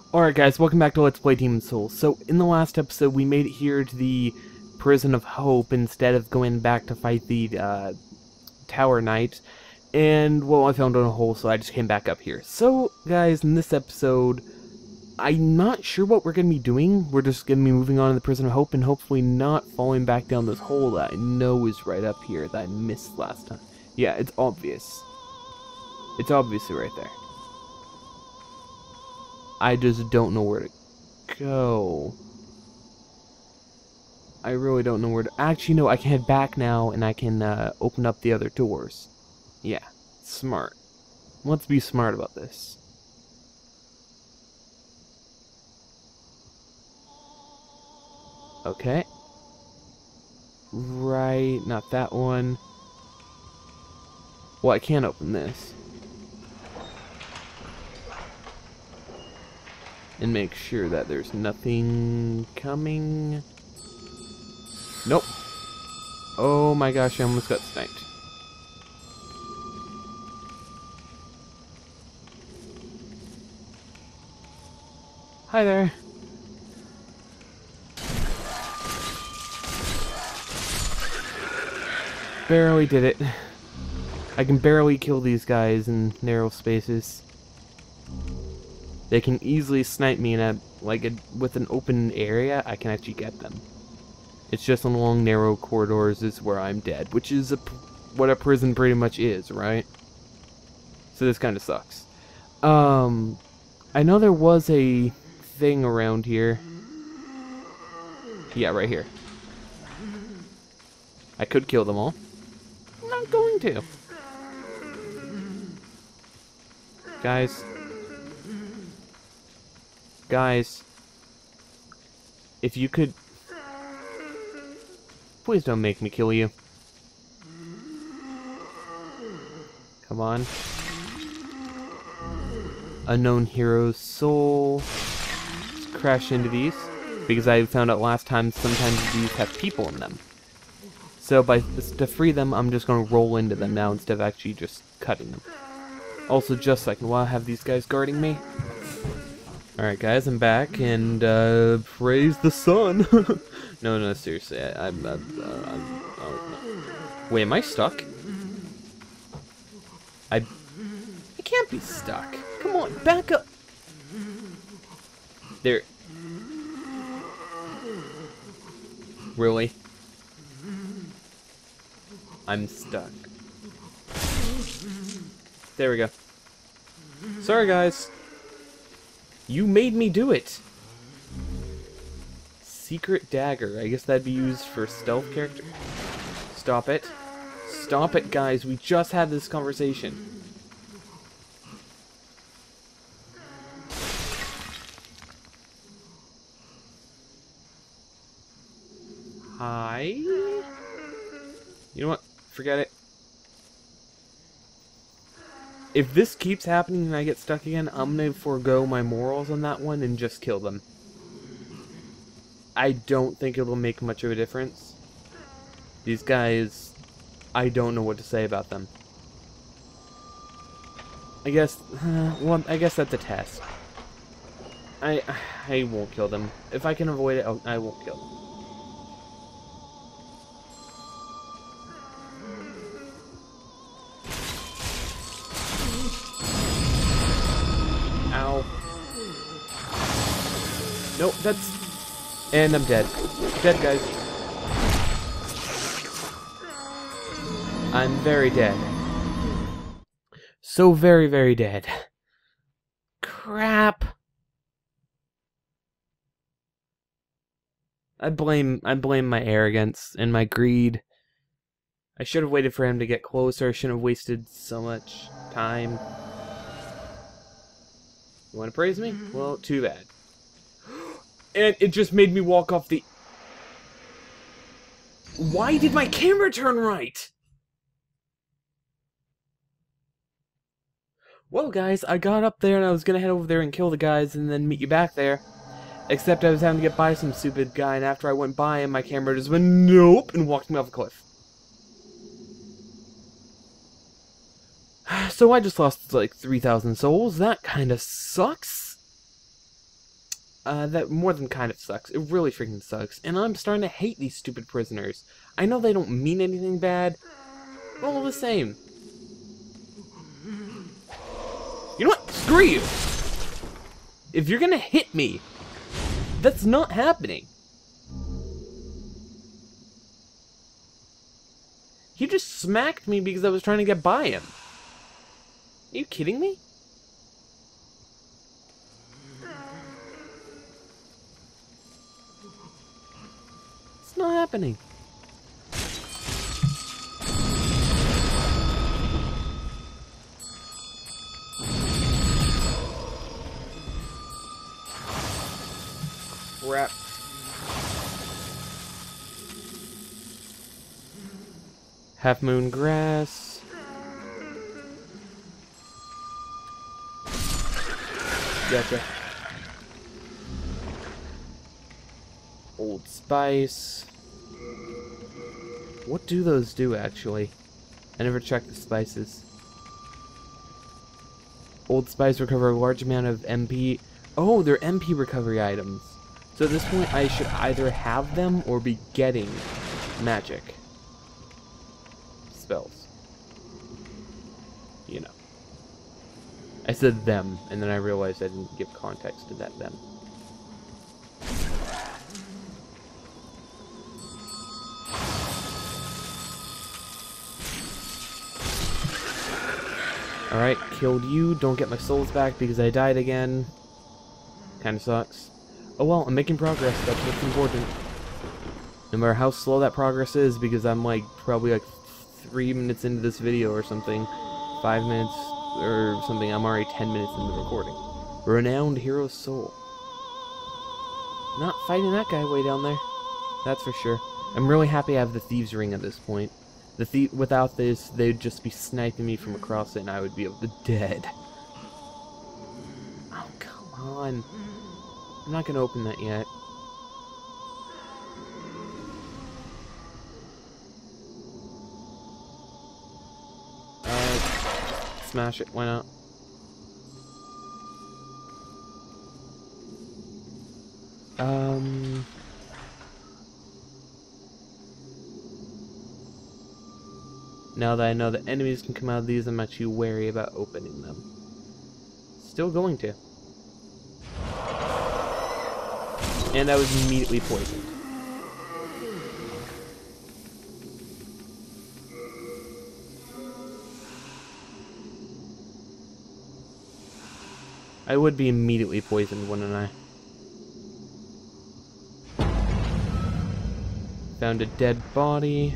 Alright guys, welcome back to Let's Play Demon's Souls. So, in the last episode, we made it here to the Prison of Hope instead of going back to fight the Tower Knight. And, well, I found a hole, so I just came back up here. So, guys, in this episode, I'm not sure what we're going to be doing. We're just going to be moving on to the Prison of Hope and hopefully not falling back down this hole that I know is right up here that I missed last time. Yeah, it's obvious. It's obviously right there. I just don't know where to go. I really don't know where to... Actually, no, I can head back now, and I can open up the other doors. Yeah, smart. Let's be smart about this. Okay. Right, not that one. Well, I can't open this. And make sure that there's nothing coming. Nope. Oh my gosh, I almost got sniped. Hi there. Barely did it. I can barely kill these guys in narrow spaces. They can easily snipe me in with an open area. I can actually get them. It's just along narrow corridors is where I'm dead, which is what a prison pretty much is, right? So this kind of sucks. I know there was a thing around here. Yeah, right here. I could kill them all. I'm not going to. Guys, if you could... Please don't make me kill you. Come on. Unknown Hero's Soul. Let's crash into these. Because I found out last time sometimes these have people in them. So to free them, I'm just going to roll into them now instead of actually just cutting them. Also, just a second while I have these guys guarding me. Alright guys, I'm back, and praise the sun! No, seriously, Wait, am I stuck? I can't be stuck. Come on, back up! There... Really? I'm stuck. There we go. Sorry guys. You made me do it! Secret dagger. I guess that'd be used for stealth character. Stop it. Stop it, guys. We just had this conversation. Hi? You know what? Forget it. If this keeps happening and I get stuck again, I'm gonna forego my morals on that one and just kill them. I don't think it'll make much of a difference. These guys, I don't know what to say about them. I guess, well, I guess that's a test. I won't kill them. If I can avoid it, I won't kill them. Ow. Nope, that's... And I'm dead. Dead, guys. I'm very dead. So very, very dead. Crap. I blame my arrogance and my greed. I should have waited for him to get closer. I shouldn't have wasted so much time. You want to praise me? Well, too bad. And it just made me walk off the... Why did my camera turn right? Well, guys, I got up there and I was gonna head over there and kill the guys and then meet you back there. Except I was having to get by some stupid guy, and after I went by him, my camera just went nope and walked me off a cliff. So I just lost like 3,000 souls. That kind of sucks. that more than kind of sucks. It really freaking sucks. And I'm starting to hate these stupid prisoners. I know they don't mean anything bad, but all the same. You know what? Screw you! If you're gonna hit me, that's not happening. He just smacked me because I was trying to get by him. Are you kidding me? It's not happening. Crap. Half Moon Grass. Gotcha. Old Spice. What do those do, actually? I never checked the spices. Old Spice recover a large amount of MP. Oh, they're MP recovery items. So at this point, I should either have them or be getting magic spells. You know. I said them, and then I realized I didn't give context to that them. Alright, killed you. Don't get my souls back because I died again. Kinda sucks. Oh well, I'm making progress. That's what's important. No matter how slow that progress is, because I'm like, probably like 3 minutes into this video or something. 5 minutes or something. I'm already 10 minutes into the recording. Renowned Hero's Soul. Not fighting that guy way down there. That's for sure. I'm really happy I have the Thieves' Ring at this point. Without this, they'd just be sniping me from across it and I would be dead. Oh, come on. I'm not gonna open that yet. Smash it, why not? Now that I know that enemies can come out of these, I'm actually wary about opening them. Still going to. And I was immediately poisoned. I would be immediately poisoned, wouldn't I? Found a dead body.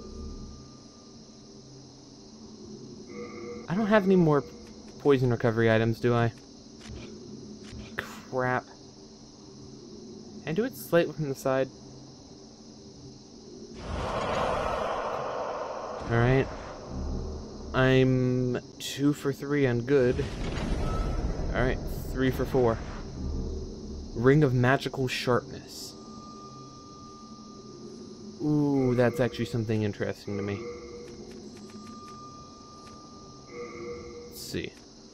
I don't have any more poison recovery items, do I? Crap. Can I do it slightly from the side? Alright. I'm 2 for 3 on good. Alright, 3 for 4. Ring of Magical Sharpness. Ooh, that's actually something interesting to me. Let's see.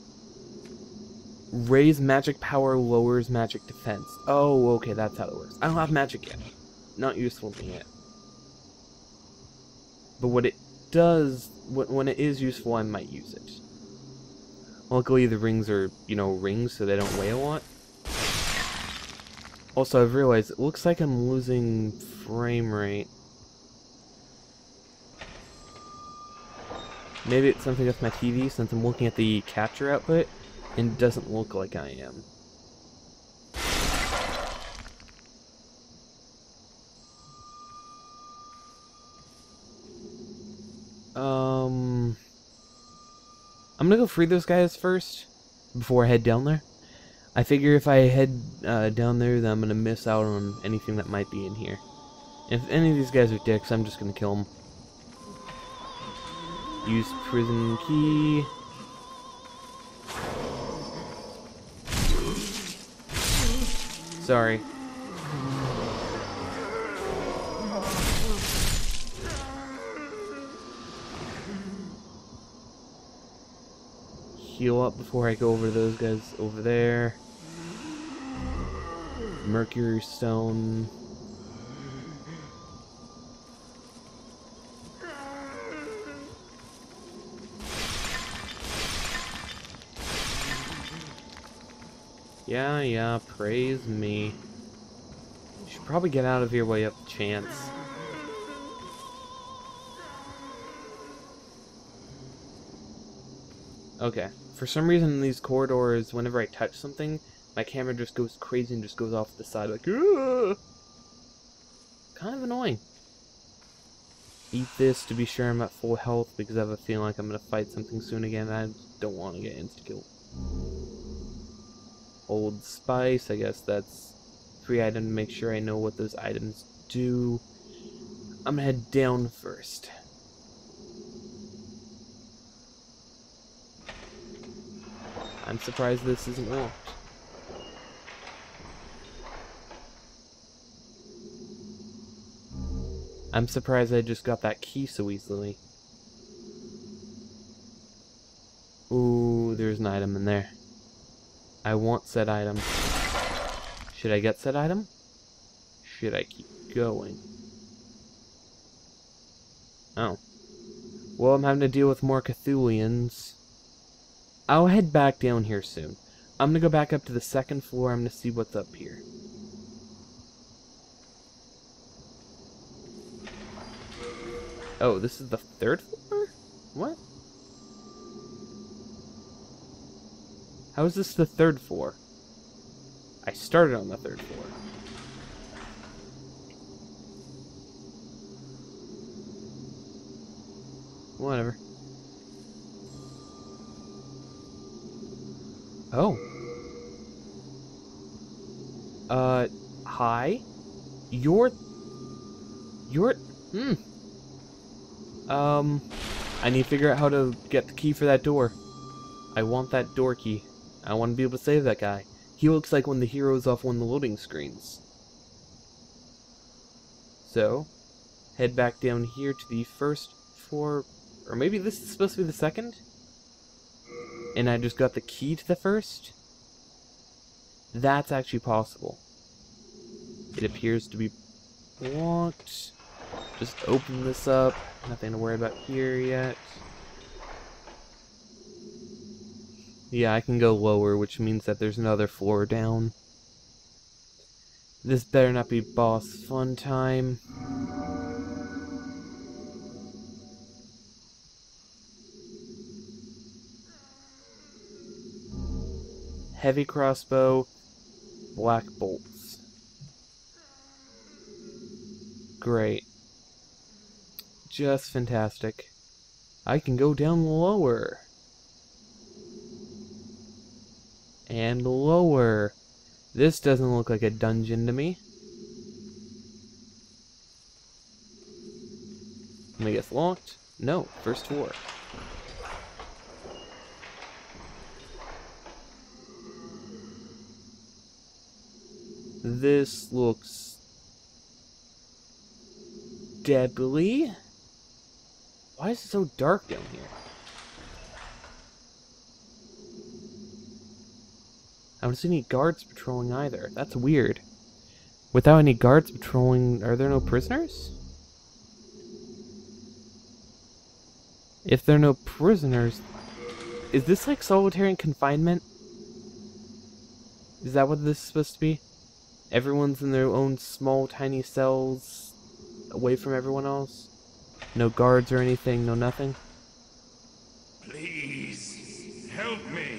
Raise magic power, lowers magic defense. Oh, okay, that's how it works. I don't have magic yet. Not useful to me yet. But what it does, when it is useful, I might use it. Luckily, the rings are, you know, rings, so they don't weigh a lot. Also, I've realized, it looks like I'm losing frame rate. Maybe it's something with my TV, since I'm looking at the capture output, and it doesn't look like I am. I'm gonna go free those guys first, before I head down there. I figure if I head down there, then I'm gonna miss out on anything that might be in here. If any of these guys are dicks, I'm just gonna kill them. Use prison key. Sorry. Heal up before I go over to those guys over there. Mercury stone. Yeah, praise me. Should probably get out of here while you have the chance. Okay. For some reason in these corridors, whenever I touch something, my camera just goes crazy and just goes off to the side like, "Ugh!" Kind of annoying. Eat this to be sure I'm at full health because I have a feeling like I'm going to fight something soon again and I don't want to get insta-killed. Old Spice, I guess that's free item to make sure I know what those items do. I'm gonna head down first. I'm surprised this isn't locked. I'm surprised I just got that key so easily. Ooh, there's an item in there. I want said item. Should I get said item? Should I keep going? Oh. Well, I'm having to deal with more Cthulhians. I'll head back down here soon. I'm gonna go back up to the second floor. I'm gonna see what's up here. Oh, this is the third floor? What? How is this the third floor? I started on the third floor. Whatever. Oh. Hi? You're... I need to figure out how to get the key for that door. I want that door key. I want to be able to save that guy. He looks like one of the heroes off one of the loading screens. So, head back down here to the first floor, or maybe this is supposed to be the second? And I just got the key to the first? That's actually possible. It appears to be locked. Just open this up. Nothing to worry about here yet. Yeah, I can go lower, which means that there's another floor down. This better not be boss fun time. Heavy crossbow, black bolts. Great. Just fantastic. I can go down lower. And lower. This doesn't look like a dungeon to me. Let me guess, locked? No, first floor. This looks deadly. Why is it so dark down here? I don't see any guards patrolling either. That's weird. Without any guards patrolling, are there no prisoners? If there are no prisoners, is this like solitary confinement? Is that what this is supposed to be? Everyone's in their own small, tiny cells, away from everyone else? No guards or anything, no nothing? Please, help me.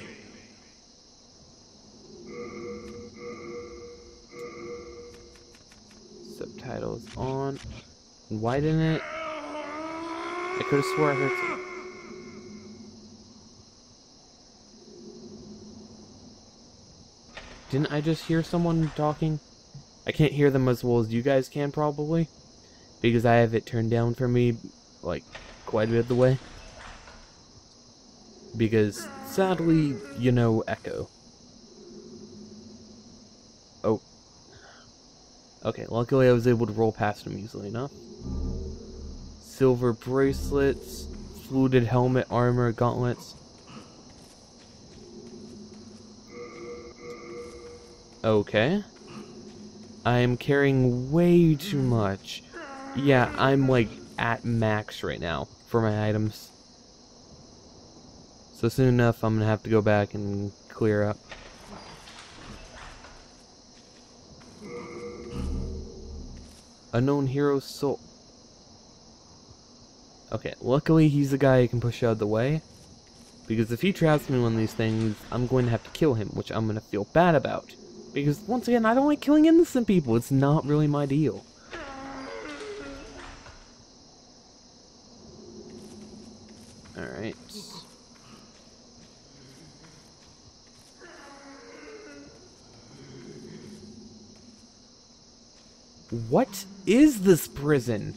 Subtitles on. Why didn't it? I could have swore I heard something. Didn't I just hear someone talking? I can't hear them as well as you guys can, probably. Because I have it turned down for me, like, quite a bit of the way. Because, sadly, you know, echo. Oh. Okay, luckily I was able to roll past him easily enough. Silver bracelets, fluted helmet, armor, gauntlets. Okay. I am carrying way too much. Yeah, I'm like at max right now for my items. So soon enough, I'm gonna have to go back and clear up. Unknown hero's soul. Okay, luckily he's the guy who can push out of the way. Because if he traps me in one of these things, I'm going to have to kill him, which I'm going to feel bad about. Because, once again, I don't like killing innocent people. It's not really my deal. Alright. What is this prison?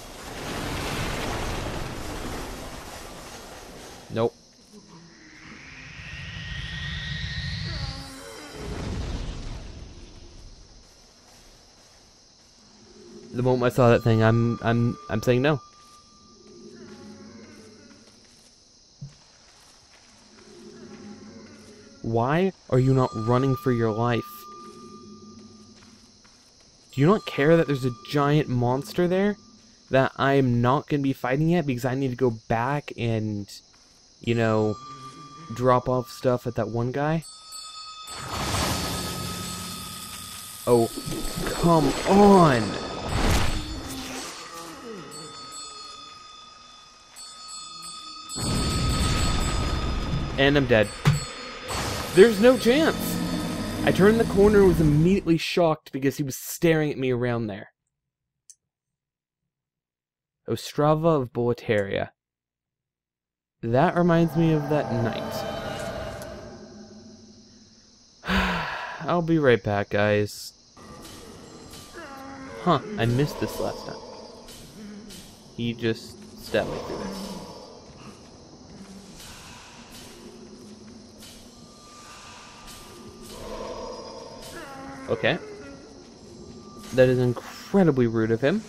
Nope. The moment I saw that thing, I'm saying no. Why are you not running for your life? Do you not care that there's a giant monster there that I'm not going to be fighting yet because I need to go back and, you know, drop off stuff at that one guy? Oh, come on! And I'm dead. There's no chance! I turned the corner and was immediately shocked because he was staring at me around there. Ostrava of Boletaria. That reminds me of that night. I'll be right back, guys. Huh, I missed this last time. He just stabbed me through this. Okay. That is incredibly rude of him.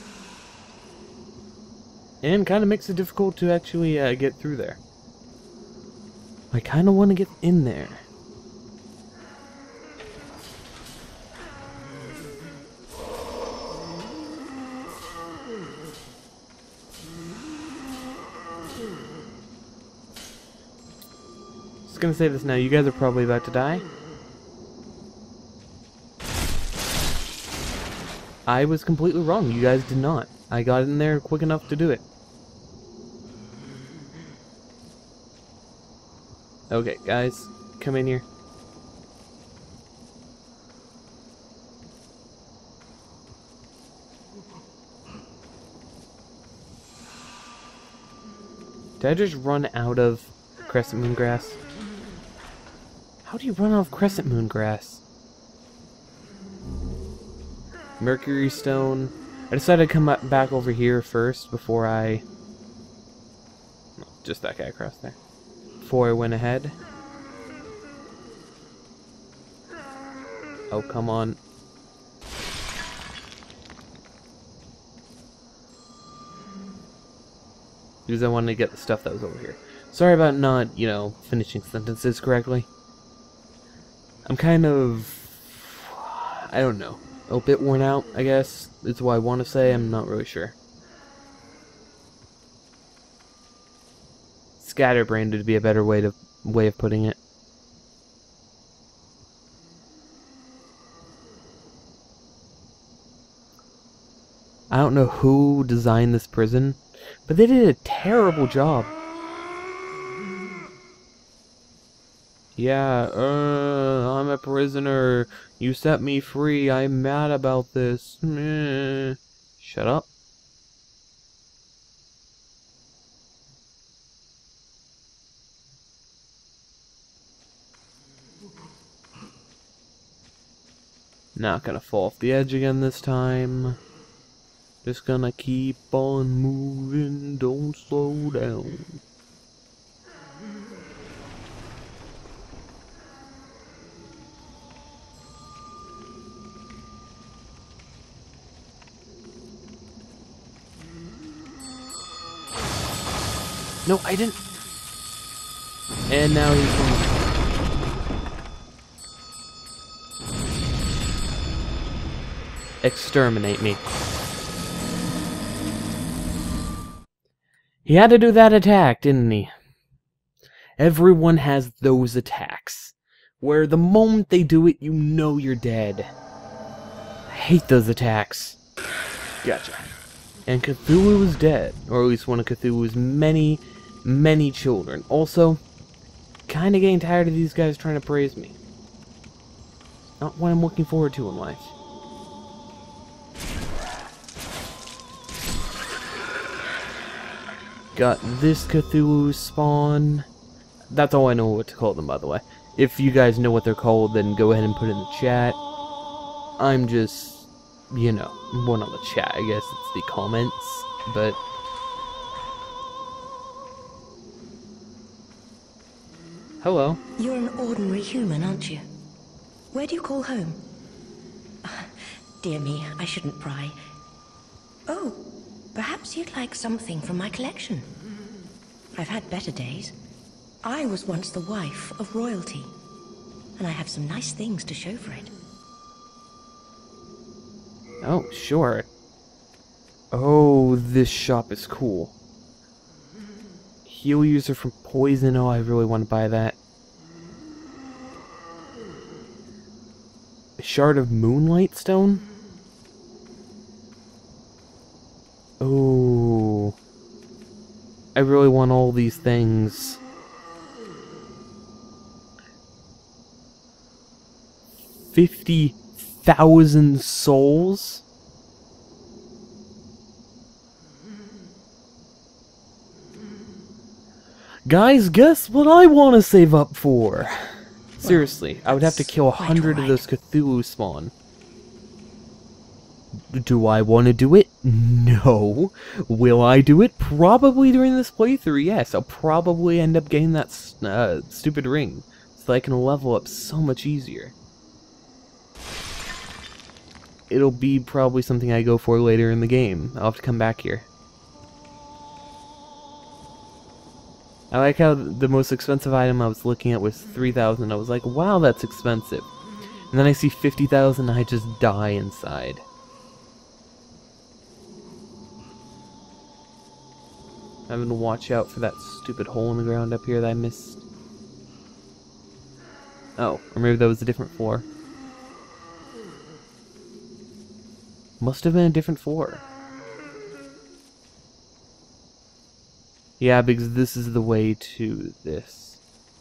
And kind of makes it difficult to actually get through there. I kind of want to get in there. Just gonna say this now, you guys are probably about to die. I was completely wrong. You guys did not. I got in there quick enough to do it. Okay, guys, come in here. Did I just run out of Crescent Moon Grass? How do you run out of Crescent Moon Grass? Mercury Stone. I decided to come back over here first before I... just that guy across there. Before I went ahead. Oh, come on. Because I wanted to get the stuff that was over here. Sorry about not, you know, finishing sentences correctly. I'm kind of... I don't know. A bit worn out, I guess, is what I want to say. I'm not really sure. Scatterbrained would be a better way of putting it. I don't know who designed this prison, but they did a terrible job. Yeah, I'm a prisoner. You set me free. I'm mad about this. Meh. Shut up. Not gonna fall off the edge again this time. Just gonna keep on moving. Don't slow down. No, I didn't. And now he's from... exterminate me. He had to do that attack, didn't he? Everyone has those attacks, where the moment they do it, you know you're dead. I hate those attacks. Gotcha. And Cthulhu is dead, or at least one of Cthulhu's many, many children. Also, kinda getting tired of these guys trying to praise me. Not what I'm looking forward to in life. Got this Cthulhu spawn. That's all I know what to call them, by the way. If you guys know what they're called, then go ahead and put it in the chat. I'm just, you know, well, not the chat, I guess it's the comments, but... Hello. You're an ordinary human, aren't you? Where do you call home? Dear me, I shouldn't pry. Oh, perhaps you'd like something from my collection. I've had better days. I was once the wife of royalty, and I have some nice things to show for it. Oh, sure. Oh, this shop is cool. Heal user from poison. Oh, I really want to buy that. A shard of moonlight stone? Oh. I really want all these things. $50,000 souls? Guys, guess what I want to save up for? Seriously, I would have to kill 100 of those Cthulhu spawn. Do I want to do it? No. Will I do it? Probably during this playthrough, yes. I'll probably end up getting that stupid ring, so that I can level up so much easier. It'll be probably something I go for later in the game. I'll have to come back here. I like how the most expensive item I was looking at was 3,000. I was like, wow, that's expensive. And then I see 50,000 and I just die inside. I'm gonna watch out for that stupid hole in the ground up here that I missed. Oh, or maybe that was a different floor. Must have been a different floor. Yeah, because this is the way to this.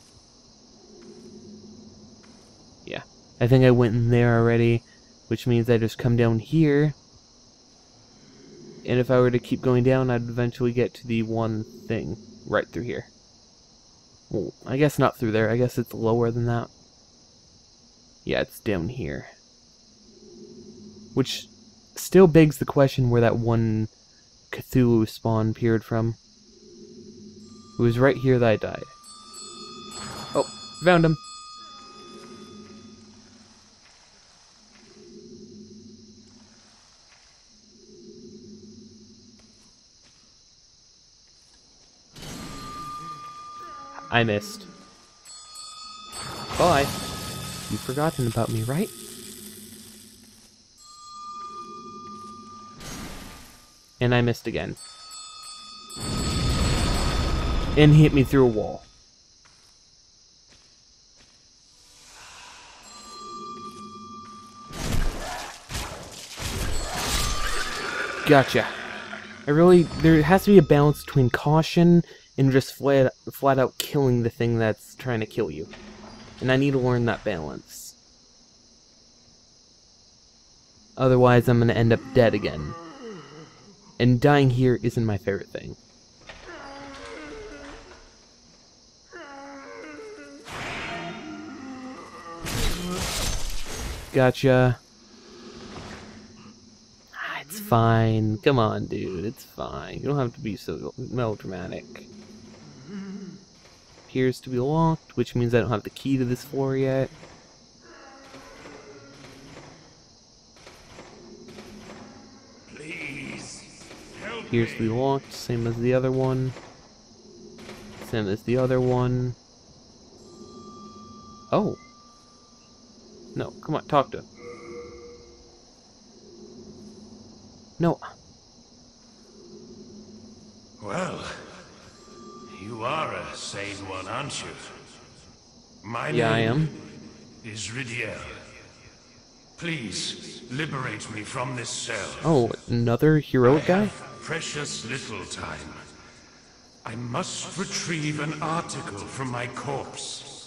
Yeah, I think I went in there already, which means I just come down here. And if I were to keep going down, I'd eventually get to the one thing right through here. Well, I guess not through there. I guess it's lower than that. Yeah, it's down here. Which still begs the question where that one Cthulhu spawn appeared from. It was right here that I died. Oh, found him. I missed. Bye. You've forgotten about me, right? And I missed again. And hit me through a wall. Gotcha. There has to be a balance between caution and just flat out killing the thing that's trying to kill you. And I need to learn that balance. Otherwise, I'm gonna end up dead again. And dying here isn't my favorite thing. Gotcha. It's fine. Come on, dude. It's fine. You don't have to be so melodramatic. Appears to be locked, which means I don't have the key to this floor yet. Please help Appears to be locked, same as the other one. Same as the other one. Oh. No, come on, talk to him. No. Well, you are a sane one, aren't you? My Yeah, I name am. is Ridiel. Please, liberate me from this cell. Oh, another I heroic guy? have precious little time. I must retrieve an article from my corpse.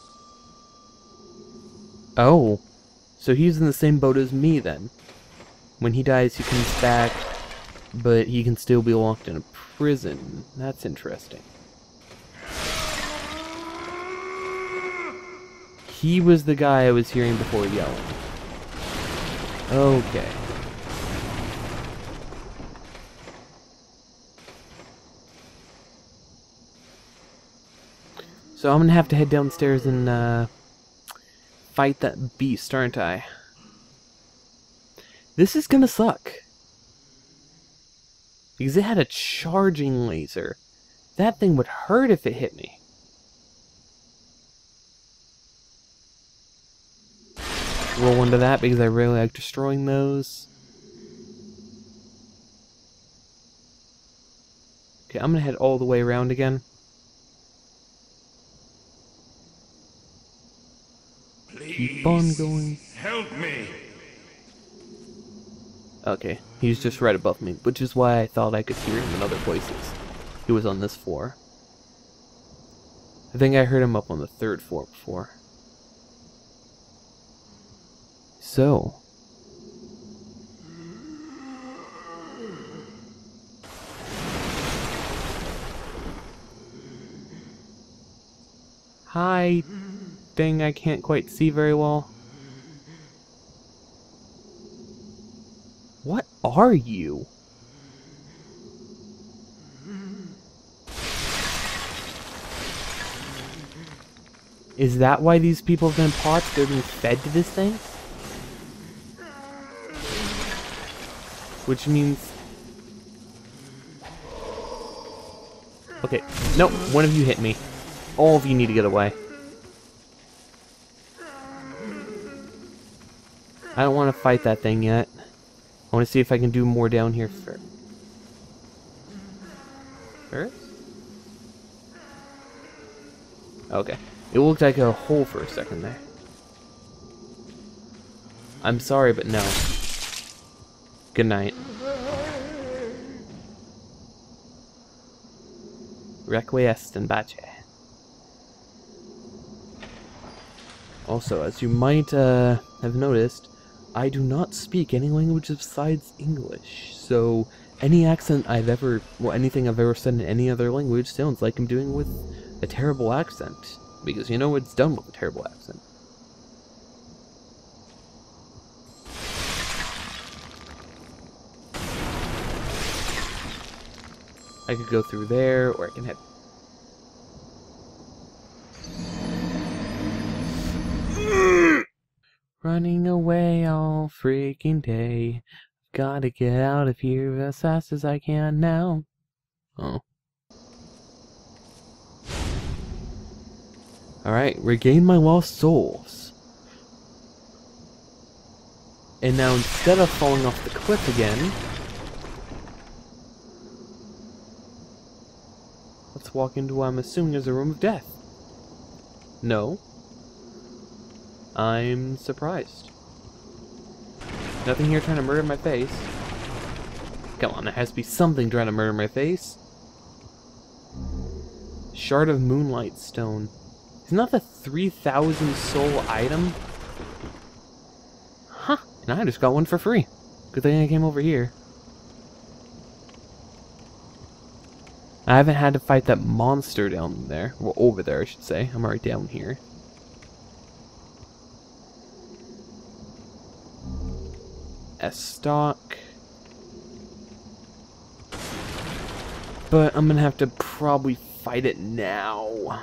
Oh. So he's in the same boat as me then. When he dies, he comes back, but he can still be locked in a prison. That's interesting. He was the guy I was hearing before yelling. Okay. So I'm gonna have to head downstairs and fight that beast, aren't I? This is gonna suck. Because it had a charging laser. That thing would hurt if it hit me. Roll into that because I really like destroying those. Okay, I'm gonna head all the way around again. Please, Keep on going. help me. Okay, he's just right above me, which is why I thought I could hear him in other places. He was on this floor. I think I heard him up on the 3rd floor before. So. Hi, thing I can't quite see very well. What are you? Is that why these people have been pots? They're being fed to this thing? Which means... Okay, nope, one of you hit me. All of you need to get away. I don't want to fight that thing yet. I want to see if I can do more down here first. First? Okay. It looked like a hole for a second there. I'm sorry, but no. Good night. Requiesce in pace. Also, as you might have noticed, I do not speak any language besides English, so any accent I've ever, well, anything I've ever said in any other language sounds like I'm doing with a terrible accent, because you know it's done with a terrible accent. I could go through there, or I can head... Running away all freaking day. Gotta get out of here as fast as I can now. Oh. Alright, regain my lost souls. And now instead of falling off the cliff again, let's walk into what I'm assuming is a room of death. No. I'm surprised. Nothing here trying to murder my face. Come on, there has to be something trying to murder my face. Shard of Moonlight Stone. Isn't that the 3,000 soul item? Huh, and I just got one for free. Good thing I came over here. I haven't had to fight that monster down there. Well, over there, I should say. I'm right down here. Stock. But I'm gonna have to probably fight it now.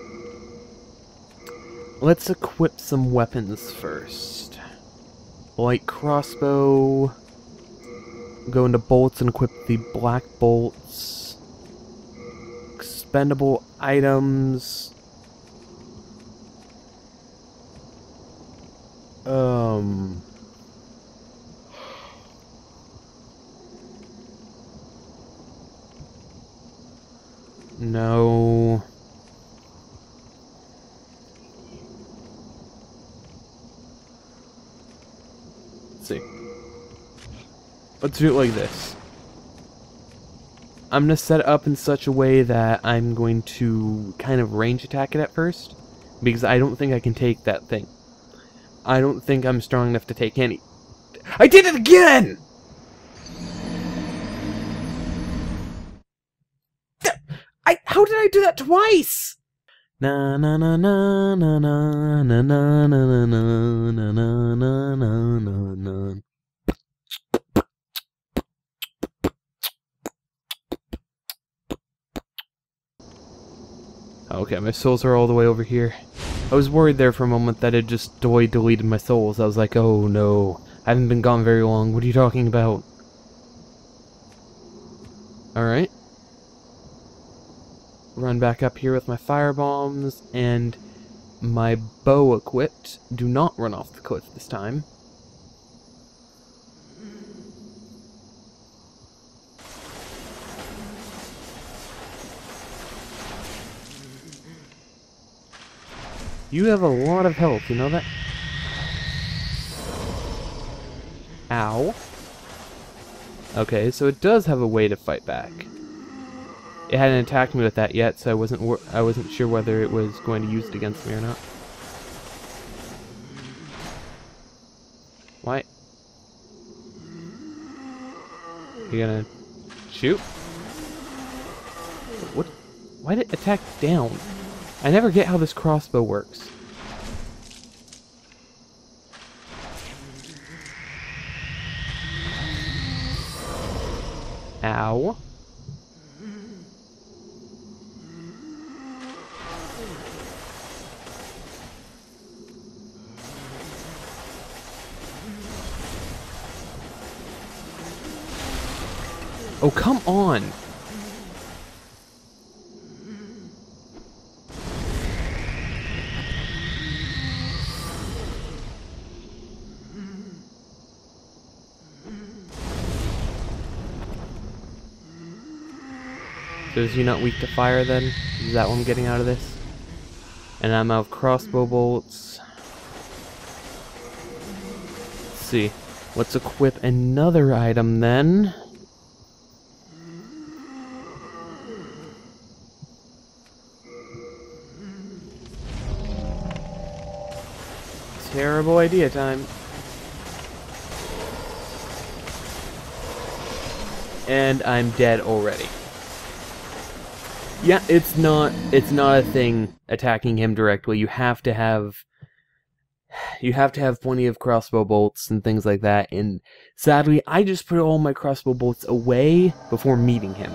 Let's equip some weapons first. Light crossbow. Go into bolts and equip the black bolts. Expendable items. No. Let's see. Let's do it like this. I'm going to set it up in such a way that I'm going to kind of range attack it at first, because I don't think I can take that thing. I don't think I'm strong enough to take any. I did it again! How did I do that twice? Na na na na na na na na na na na na na na na. Okay, my souls are all the way over here. I was worried there for a moment that it just deleted my souls. I was like, oh no, I haven't been gone very long. What are you talking about? Alright. Run back up here with my fire bombs and my bow equipped. Do not run off the cliff this time. You have a lot of health, you know that? Ow. Okay, so it does have a way to fight back. It hadn't attacked me with that yet, so I wasn't sure whether it was going to use it against me or not. Why? You gonna shoot? What? Why did it attack down? I never get how this crossbow works. Ow. Oh, come on! So is he not weak to fire then? Is that what I'm getting out of this? And I'm out of crossbow bolts. Let's see. Let's equip another item then. Terrible idea time. And I'm dead already. Yeah, it's not a thing attacking him directly. You have to have plenty of crossbow bolts and things like that, and sadly I just put all my crossbow bolts away before meeting him.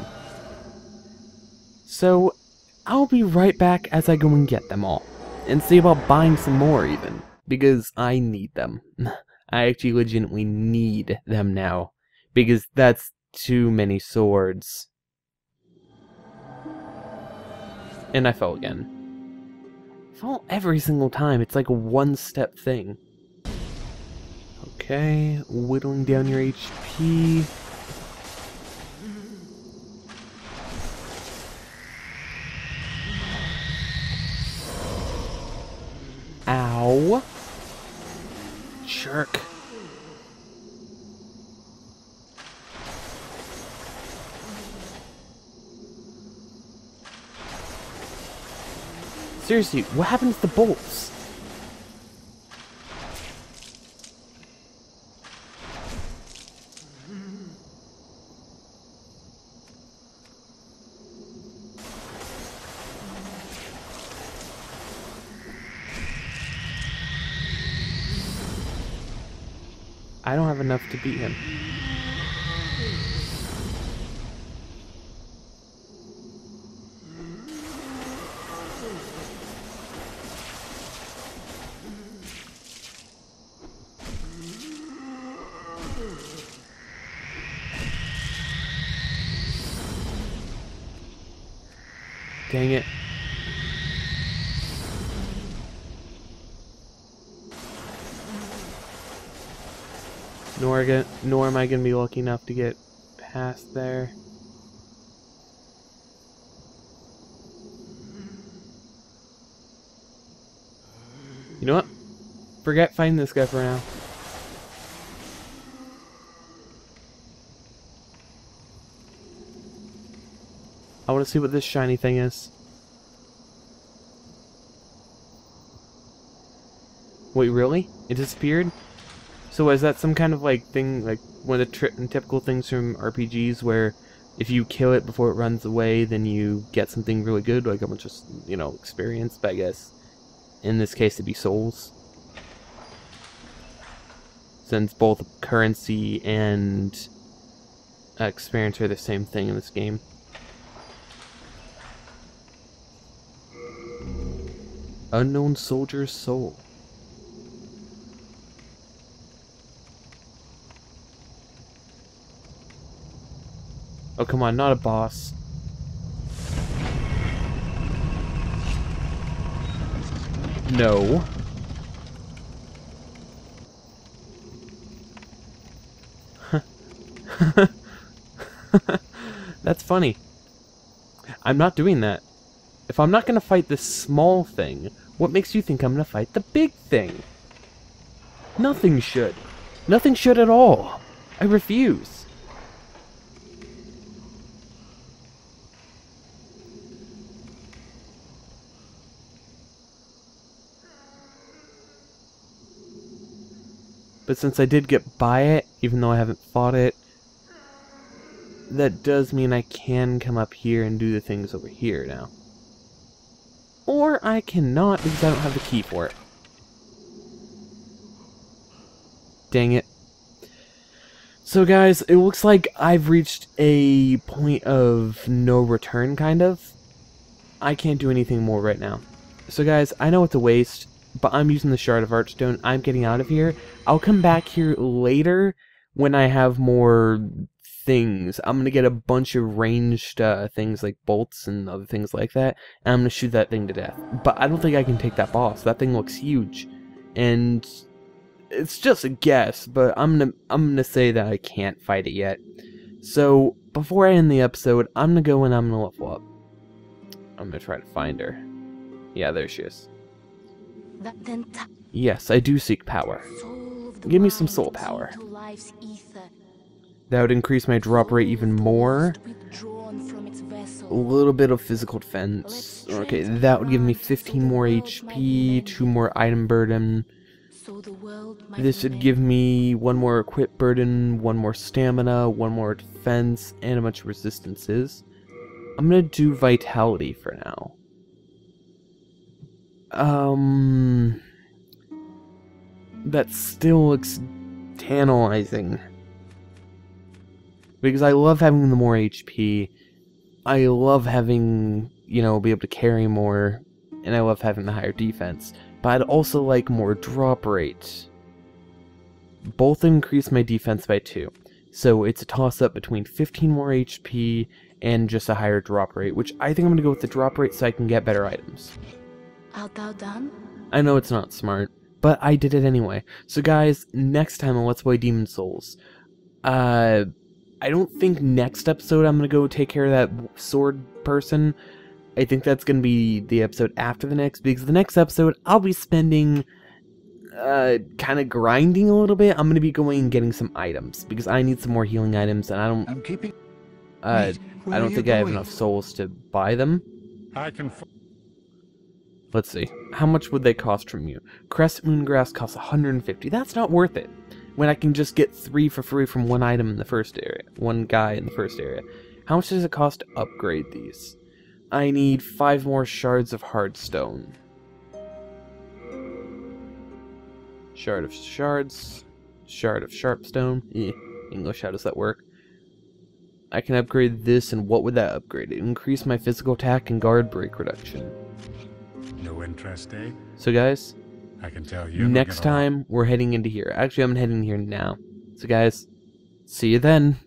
So I'll be right back as I go and get them all. And see about buying some more even. Because I need them. I actually legitimately need them now. Because that's too many swords. And I fell again. I fall every single time. It's like a one-step thing. Okay, whittling down your HP. Ow. Jerk. Seriously, what happened to the bolts? I don't have enough to beat him. Dang it. Nor am I going to be lucky enough to get past there. You know what? Forget fighting this guy for now. I want to see what this shiny thing is. Wait, really? It disappeared? So is that some kind of like thing, like one of the typical things from RPGs where if you kill it before it runs away, then you get something really good, like a bunch of, you know, experience, but I guess in this case it'd be souls. Since both currency and experience are the same thing in this game. Unknown soldier's soul. Oh, come on, not a boss. No. That's funny. I'm not doing that. If I'm not gonna fight this small thing, what makes you think I'm gonna fight the big thing? Nothing should. Nothing should at all. I refuse. But since I did get by it, even though I haven't fought it, that does mean I can come up here and do the things over here now. Or I cannot because I don't have the key for it. Dang it. So guys, it looks like I've reached a point of no return, kind of. I can't do anything more right now. So guys, I know it's a waste, but I'm using the Shard of Archstone. I'm getting out of here. I'll come back here later when I have more things. I'm gonna get a bunch of ranged things like bolts and other things like that, and I'm gonna shoot that thing to death. But I don't think I can take that boss. That thing looks huge, and it's just a guess. But I'm gonna say that I can't fight it yet. So before I end the episode, I'm gonna go and I'm gonna level up. I'm gonna try to find her. Yeah, there she is. Yes, I do seek power. Give me some soul power. That would increase my drop rate even more. A little bit of physical defense. Okay, that would give me 15 more HP, 2 more item burden. This would give me 1 more equip burden, 1 more stamina, 1 more defense, and a bunch of resistances. I'm gonna do vitality for now. That still looks tantalizing. Because I love having the more HP. I love having, you know, be able to carry more. And I love having the higher defense. But I'd also like more drop rate. Both increase my defense by 2. So it's a toss-up between 15 more HP and just a higher drop rate. Which I think I'm going to go with the drop rate so I can get better items. Art thou done? I know it's not smart, but I did it anyway. So guys, next time on Let's Play Demon's Souls, I don't think next episode I'm going to go take care of that sword person. I think that's going to be the episode after the next, because the next episode I'll be spending kind of grinding a little bit. I'm going to be going and getting some items, because I need some more healing items, and I don't think I have enough souls to buy them. I can. Let's see. How much would they cost from you? Crescent Moongrass costs 150. That's not worth it. When I can just get 3 for free from one item in the first area. One guy in the first area. How much does it cost to upgrade these? I need 5 more shards of hardstone. Shard of shards. Shard of sharpstone. English, how does that work? I can upgrade this, and what would that upgrade? It increase my physical attack and guard break reduction. No interest, eh? So guys, I can tell you. next time we're heading into here. Actually, I'm heading here now. So guys, see you then.